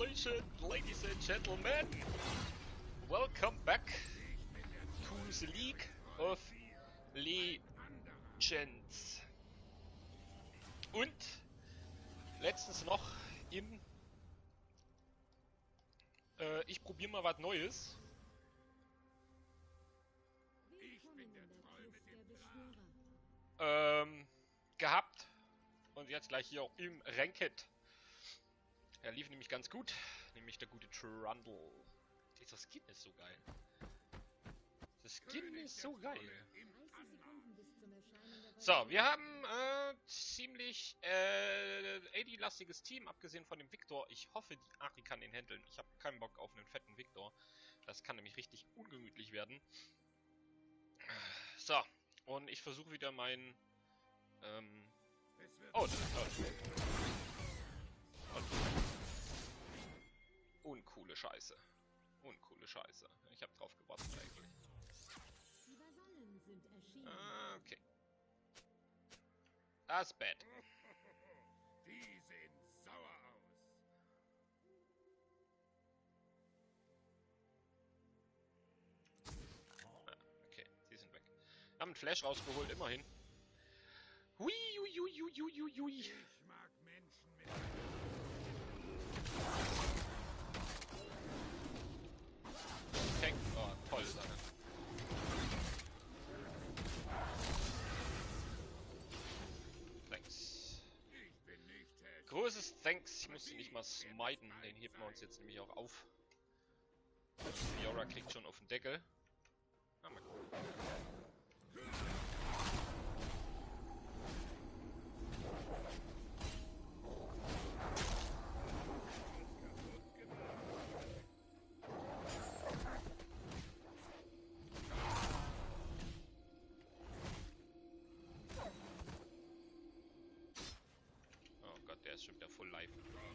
Congratulations, ladies and gentlemen! Welcome back to the League of Legends. Und letztens noch im ich probiere mal was Neues. Gehabt. Und jetzt gleich hier im Ranked. Er lief nämlich ganz gut. Nämlich der gute Trundle. Dieser Skin ist so geil. Das Skin ist so geil. So, wir haben ziemlich AD-lastiges Team, abgesehen von dem Victor. Ich hoffe, die Ari kann den handeln. Ich habe keinen Bock auf einen fetten Victor. Das kann nämlich richtig ungemütlich werden. So, und ich versuche wieder meinen... oh, das ist toll. Uncoole Scheiße. Uncoole Scheiße. Ich habe drauf gewartet eigentlich. Okay. Das ist bad. Die sehen sauer aus. Okay, sie sind weg. Haben einen Flash rausgeholt, immerhin. Hui, hui, hui, hui, hui, hui. Ich mag Menschen mit... Tank. Oh, toll ist er. Thanks. Ich bin nicht hässlich. Großes Thanks. Ich musste nicht mal smiten. Den heben wir uns jetzt nämlich auch auf. Fiora kriegt schon auf den Deckel. Ah, mal gucken. Oh Gott, der ist schon wieder full life.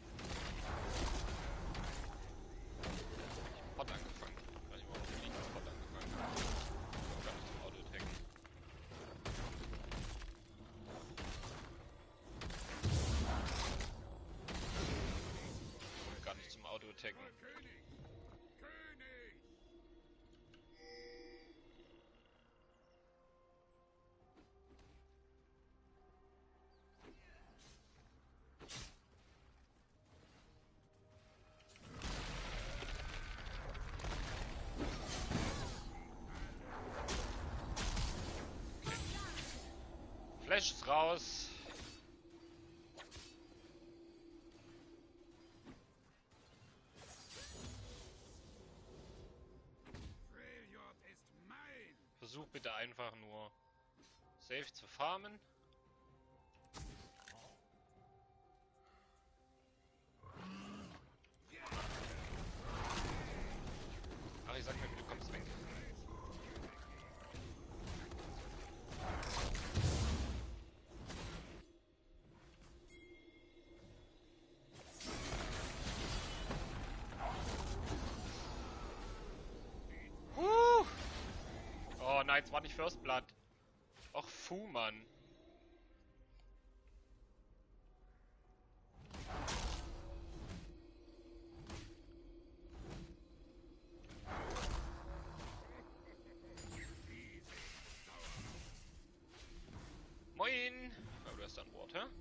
Ich hab Pot angefangen. Ich weiß nicht, warum ich mit Pot angefangen habe. Ich hab gar nicht zum Auto-Attacken. Gar nicht zum Auto-Attacken. König! König! Flash ist raus. Freljord ist mein! Versuch bitte einfach nur safe zu farmen. Ach, ich sag mir, du kommst weg. Oh nein, es war nicht First Blood. Och, Fu, Mann. Moin! Oh, du hast da ein Wort, hä?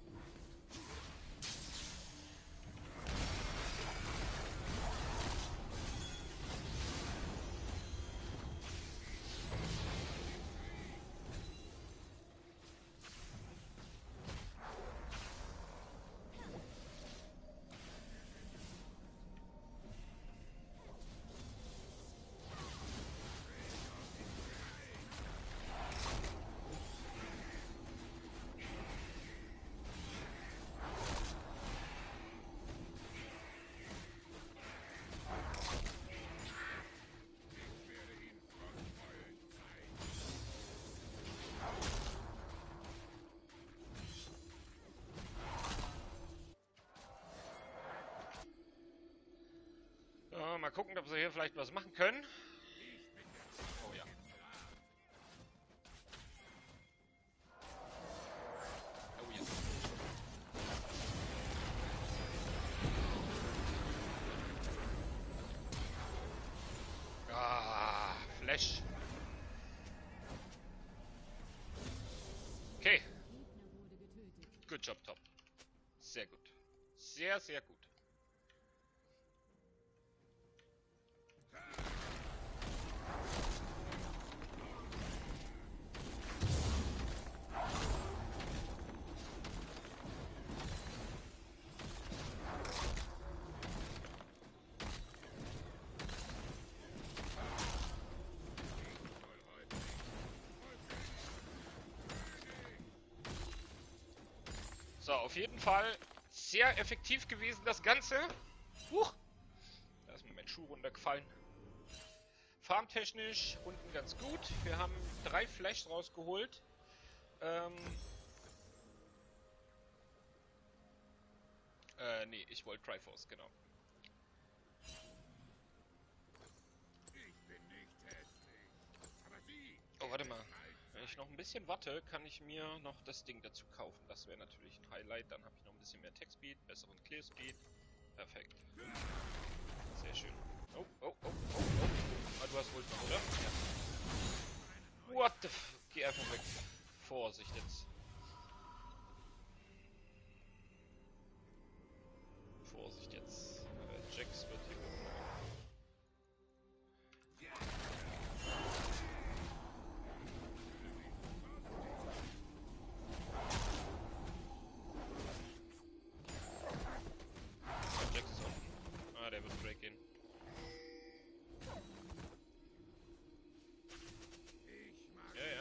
Mal gucken, ob wir hier vielleicht was machen können. Oh ja. Oh ja. Smash. Okay. Good job, Top. Sehr gut. Sehr, sehr gut. So, auf jeden Fall sehr effektiv gewesen das Ganze. Huch! Da ist mir mein Schuh runtergefallen. Farmtechnisch unten ganz gut. Wir haben 3 Flash rausgeholt. Nee, ich wollte Triforce, genau. Ich bin nicht hässlich. Aber Sie... Oh, warte mal. Wenn ich noch ein bisschen warte, kann ich mir noch das Ding dazu kaufen. Das wäre natürlich ein Highlight. Dann habe ich noch ein bisschen mehr Tech-Speed, besseren Clear-Speed. Perfekt. Sehr schön. Oh, oh, oh, oh, oh. Ah, du hast wohl noch, oder? Ja. What the f... Geh einfach weg. Vorsicht jetzt. Vorsicht jetzt. Jax wird hier oben. Jax ist unten. Ah, der wird Break gehen. Ja, ja.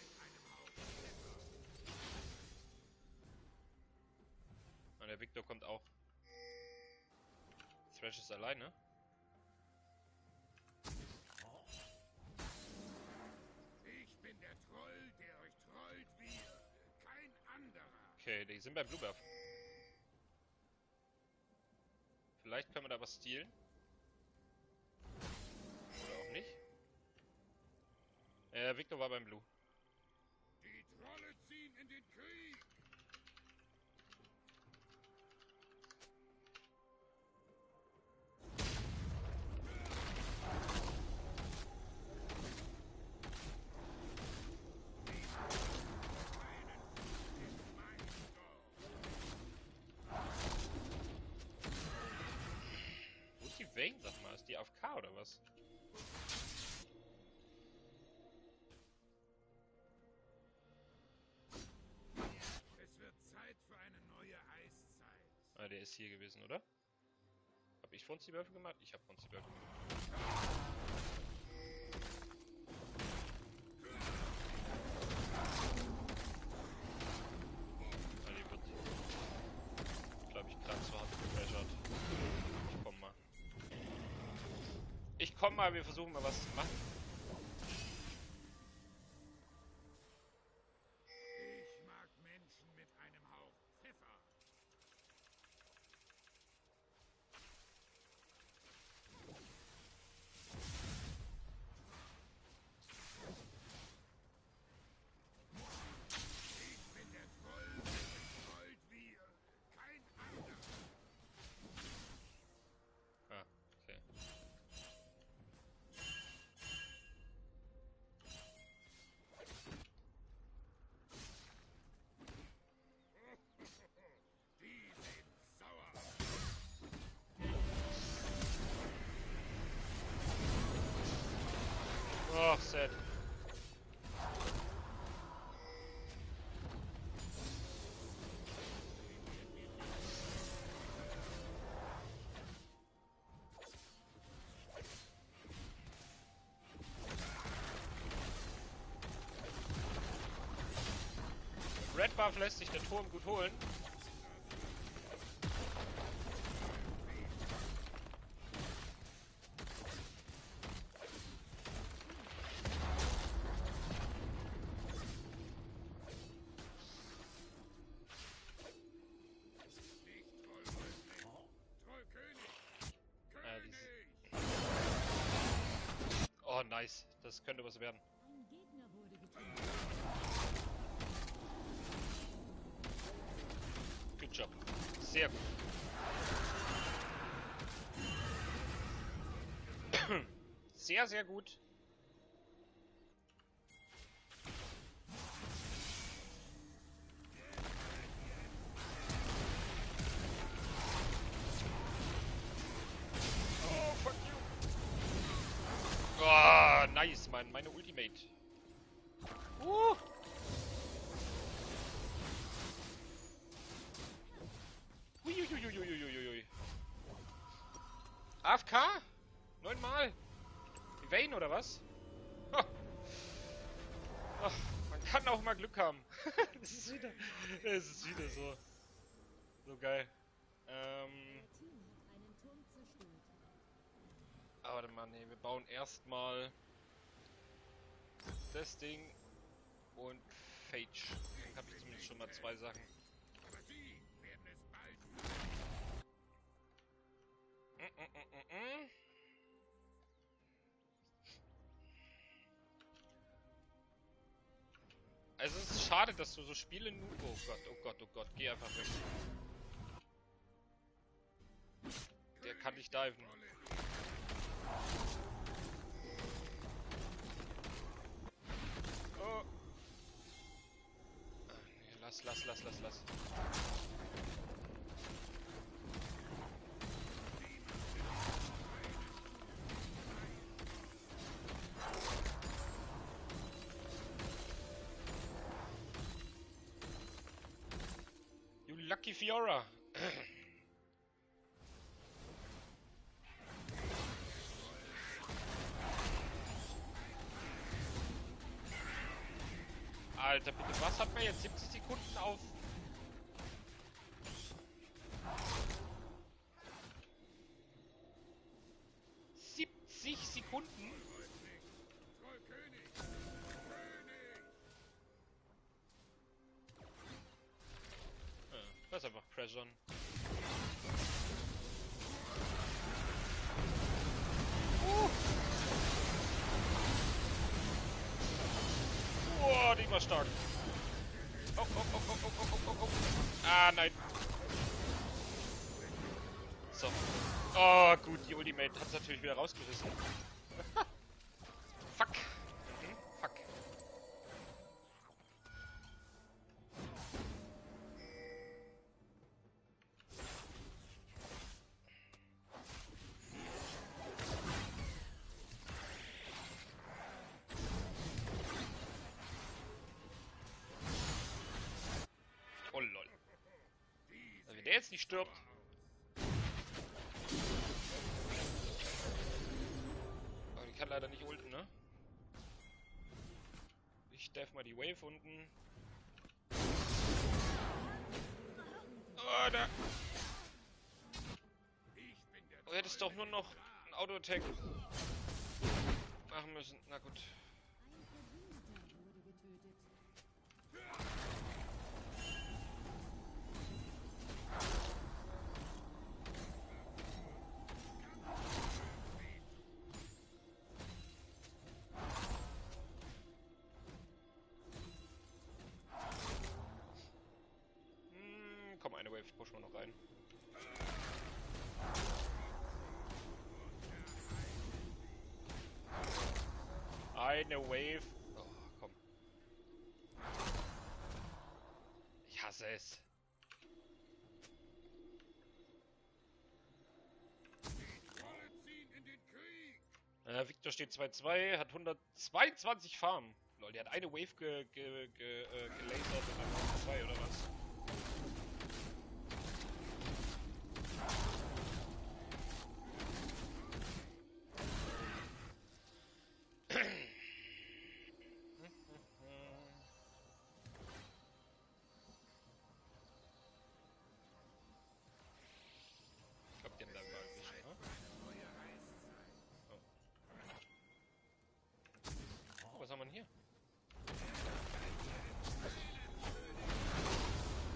Ah, der Victor kommt auch. Thresh ist alleine. Ich bin der Troll, der euch trollt wie kein anderer. Okay, die sind beim Bluebuff. Vielleicht können wir da was stehlen. Oder auch nicht. Victor war beim Blue. Die Trolle ziehen in den Krieg. Wo ist die Vayne, sag mal? Ist die AFK oder was? Es wird Zeit für eine neue Eiszeit. Ah, der ist hier gewesen, oder? Hab ich von Würfel gemacht? Ich hab von Würfel gemacht. Ah, die wird, glaube ich, gerade so hart gepressured. Ich komm mal. Ich komm mal, wir versuchen mal was zu machen. Ich mag Menschen mit einem Hauch Pfeffer. Ich bin der Troll, der euch trollt wie kein anderer. Ah, okay. Die sind sauer. Oh, sad. Red Buff lässt sich der Turm gut holen. Nicht Trollhäuptling. Trollkönig. die König. Oh, nice. Das könnte was werden. Ein Gegner wurde getötet. Good job. Sehr gut. Sehr, sehr gut. meine Ultimate. Huiuiuiuiuiuiui. AFK? 9-mal. Wie Vayne oder was? Oh. Oh, man kann auch mal Glück haben. Es ist wieder so geil. Euer Team hat einen Turm zerstört. Aber warte mal, nee, wir bauen erstmal das Ding und Phage. Dann habe ich zumindest schon mal 2 Sachen. Aber Sie werden es bald Also es ist schade, dass du so Spiele nur... Oh Gott, oh Gott, oh Gott, geh einfach weg. Der kann nicht diven. Oh. Ah, nee, lass. You lucky Fiora. Alter, bitte, was hat man jetzt? 70 Sekunden auf... Sekunden? Trollkönig! Das ist einfach Pressure. Oh, die war stark. Oh. Ah, nein. So. Oh, gut, die Ultimate hat es natürlich wieder rausgerissen. Fuck. Fuck. Oh lol. Also, wenn der jetzt nicht stirbt. Aber die kann leider nicht ulten, ne? Ich darf mal die Wave unten. Oh, da. Du hättest doch nur noch ein Auto-Attack machen müssen. Na gut. Ein Verbündeter wurde getötet. Komm, eine Wave pushen wir noch rein. Eine Wave. Oh, komm. Ich hasse es. Victor steht 2-2, hat 122 Farm. Lol, der hat eine Wave gelasert und dann war vorbei, oder was? Ich glaub, die haben da mal erwischt, ne? Oh, was haben wir denn hier?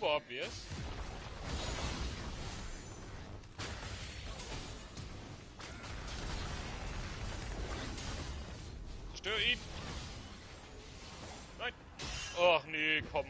super obvious. Zerstör ihn! Nein! Ach nee, komm.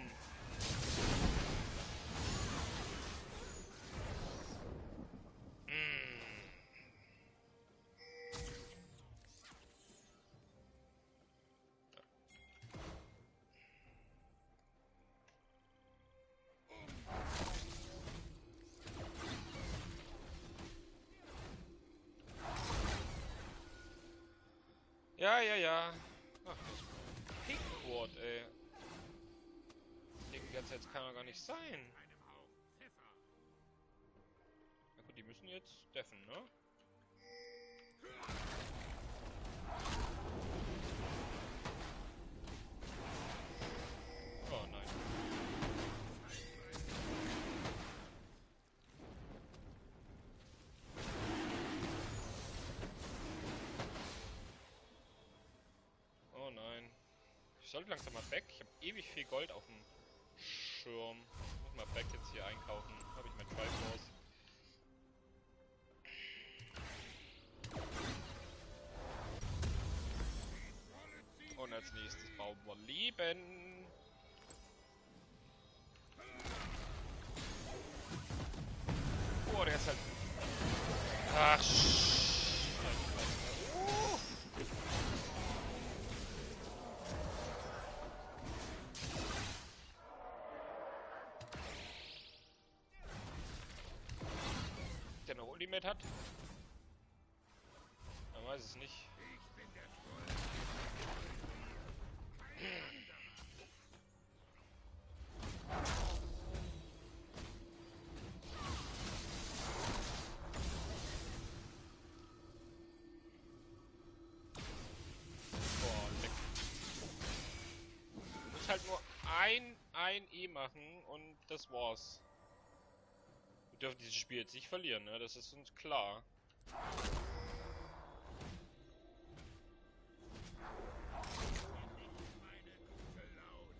Ja. Ach, das Pinkwort, ey. Die ganze Zeit kann er gar nicht sein. Einem Hauch Pfeffer. Na gut, die müssen jetzt deffen, ne? Oh nein. Oh nein. Ich sollte langsam mal back. Ich habe ewig viel Gold auf dem Schirm. Ich muss mal back jetzt hier einkaufen. Habe ich mein Triforce. Und als nächstes bauen wir Leben. Oh, der ist halt... Ach, der noch Ultimate hat? Man weiß es nicht. Ich bin der Troll. Kein anderer. Boah, leck. Ich muss halt nur ein E machen und das war's. Wir dürfen dieses Spiel jetzt nicht verlieren, ne? Das ist uns klar. Meine gute Laune.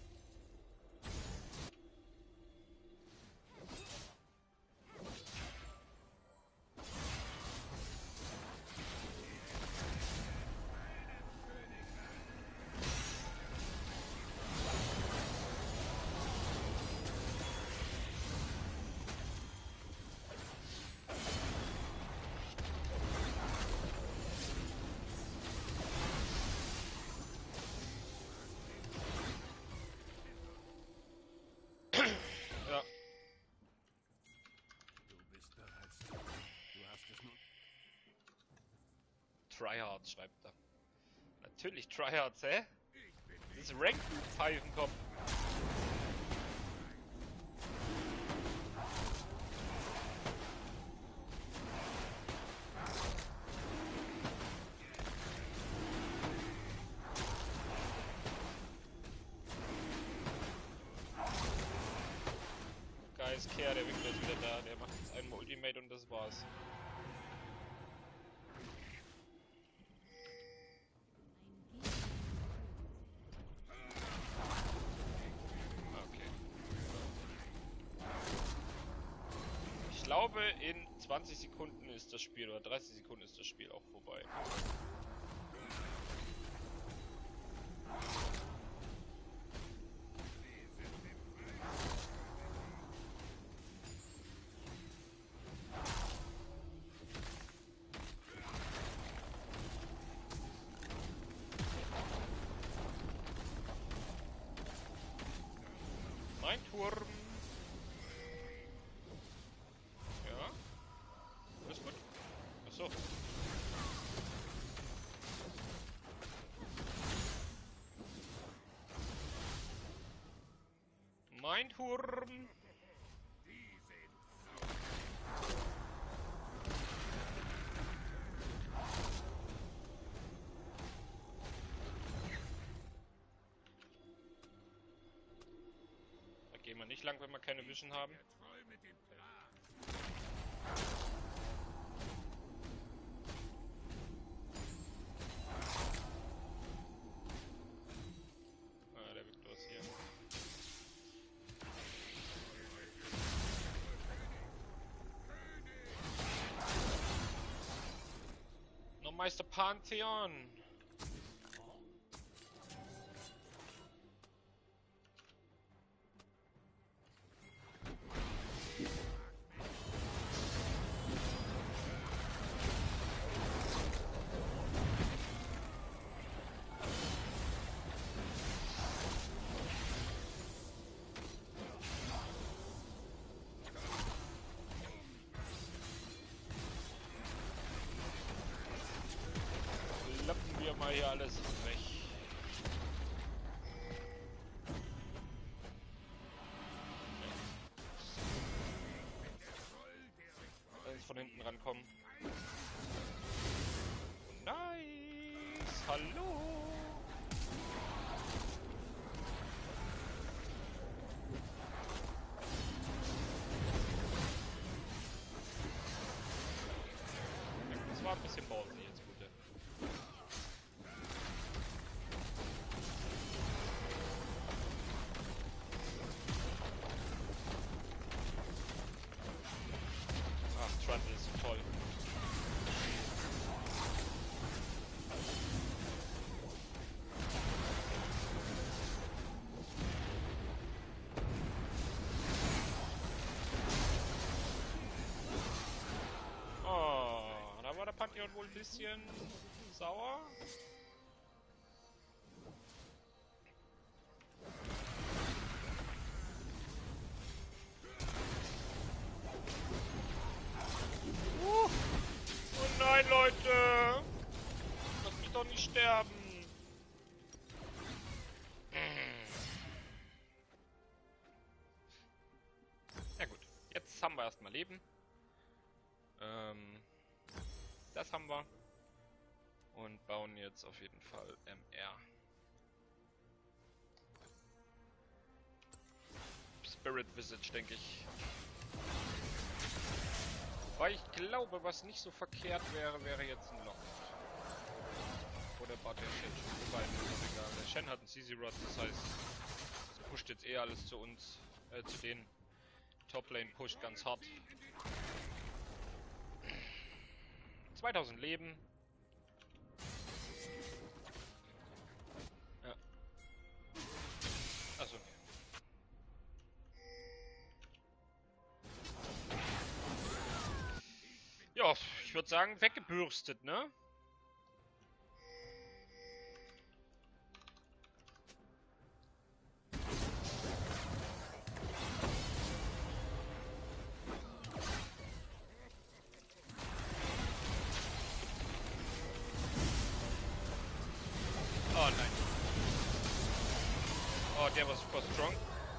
Ja. Du bist bereits tot. Du hast es nun. Tryhards schreibt er. Natürlich Tryhards, hä? Ich bin Das ist Rank-Pfeifenkopf. Guys, Care, der Wickler ist wieder da. Der macht jetzt einmal Ultimate und das war's. Okay. Ich glaube, in 20 Sekunden ist das Spiel, oder 30 Sekunden ist das Spiel auch vorbei. Mein Turm. Ja. Alles gut. Achso. Mein Turm. Die sind sauer. Da gehen wir nicht lang, wenn wir keine Vision haben. Der Troll mit dem Plan. Ah, der Victor ist hier. Meister Pantheon. Lappen wir mal hier alles weg. Alles von hinten rankommen. Nice! Hallo! Das war ein bisschen ballsy jetzt, Gute. Ach, Trundle ist so toll. Oh, da war der Pantheon wohl ein bisschen sauer. Oh nein, Leute! Lass mich doch nicht sterben! Ja gut, jetzt haben wir erstmal Leben. Das haben wir. Und bauen jetzt auf jeden Fall MR. Spirit Visage, denke ich. Weil ich glaube, was nicht so verkehrt wäre, wäre jetzt ein Lock. Oder Bart der Shen. Wobei, ist egal. Der Shen hat einen CZ Rod, das heißt, das pusht jetzt eh alles zu uns, zu denen. Toplane pusht ganz hart. 2000 Leben. Ja. Achso, ne. Ja, ich würde sagen, weggebürstet, ne? Oh nein. Oh, der war super strong.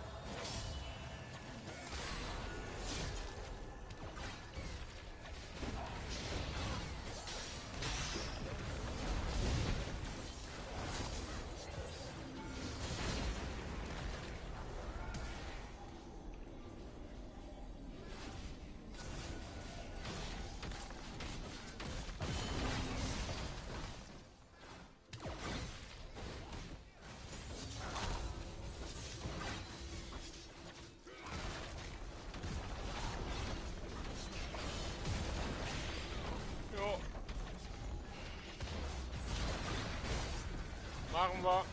Jo. Machen wir.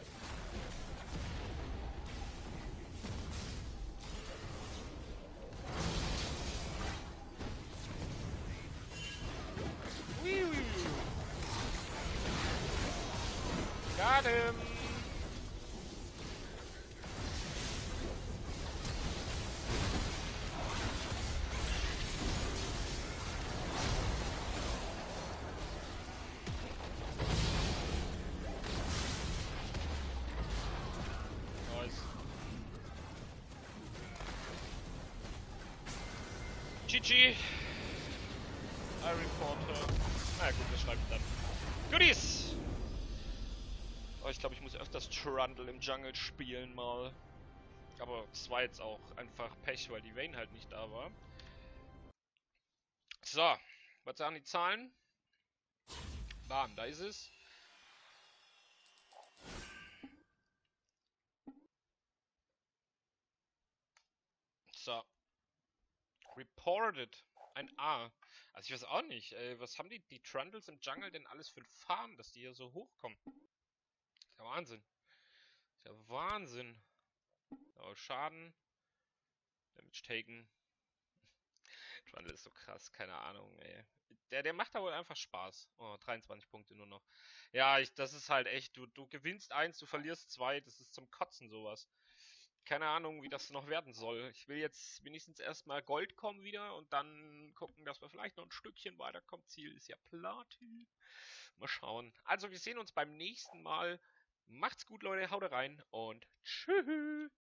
Got him. Nice. GG. I report her. Na gut, wir schreiben dann. Goodies! Oh, ich glaube, ich muss öfters Trundle im Jungle spielen mal. Aber es war jetzt auch einfach Pech, weil die Vayne halt nicht da war. So, was sagen die Zahlen? Bam, da ist es. So. Reported. Ein A. Also ich weiß auch nicht, ey, was haben die Trundles im Jungle denn alles für ein Farm, dass die hier so hochkommen? Ist ja Wahnsinn. Ist ja Wahnsinn. Aber Schaden. Damage taken. Trundle ist so krass, keine Ahnung, ey. Der macht da wohl einfach Spaß. Oh, 23 Punkte nur noch. Ja, das ist halt echt, du gewinnst 1, du verlierst 2, das ist zum Kotzen sowas. Keine Ahnung, wie das noch werden soll. Ich will jetzt wenigstens erstmal Gold kommen wieder und dann gucken, dass wir vielleicht noch ein Stückchen weiterkommen. Ziel ist ja Platin. Mal schauen. Also, wir sehen uns beim nächsten Mal. Macht's gut, Leute, haut rein und tschüss.